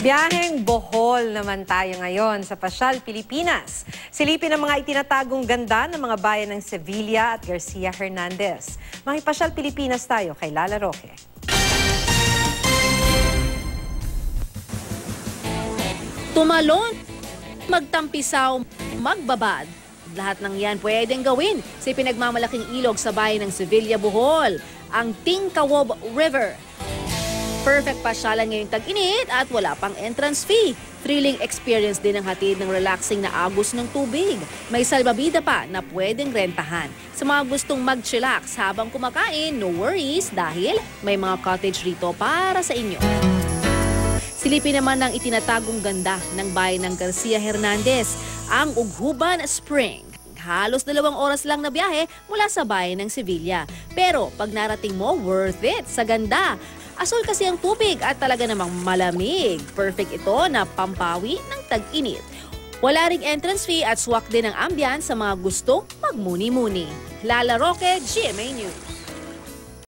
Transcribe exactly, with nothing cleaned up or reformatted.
Biyaheng Bohol naman tayo ngayon sa Pasyal Pilipinas. Silipin ang mga itinatagong ganda ng mga bayan ng Sevilla at Garcia Hernandez. Makipasyal Pilipinas tayo kay Lala Roque. Tumalon, magtampisaw, magbabad. Lahat ng yan pwedeng gawin sa pinagmamalaking ilog sa bayan ng Sevilla, Bohol, ang Tingkawob River. Perfect pasyalan ngayong tag-init at wala pang entrance fee. Thrilling experience din ang hatid ng relaxing na agos ng tubig. May salbabida pa na pwedeng rentahan. Sa mga gustong mag-chillax habang kumakain, no worries dahil may mga cottage rito para sa inyo. Silipin naman ng itinatagong ganda ng bayan ng Garcia Hernandez, ang Ughuban Spring. Halos dalawang oras lang na biyahe mula sa bayan ng Sevilla. Pero pag narating mo, worth it sa ganda. Asul kasi ang tubig at talaga namang malamig. Perfect ito na pampawi ng tag-init. Wala ring entrance fee at swak din ang ambience sa mga gustong magmuni-muni. Lala Roque, G M A News.